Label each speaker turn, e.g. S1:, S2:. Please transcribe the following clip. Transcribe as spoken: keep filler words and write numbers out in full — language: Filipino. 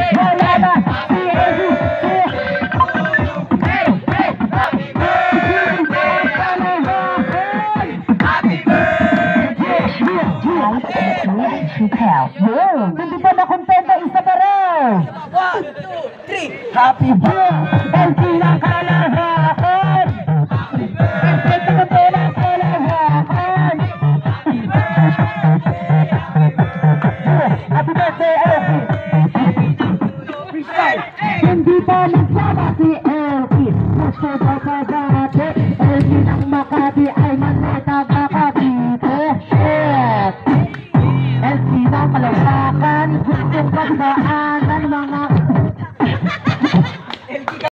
S1: Wala na. Si Jesus. Hindi pa na kontento, isa pa raw.
S2: One, two, three.
S1: Happy birthday, and pinaka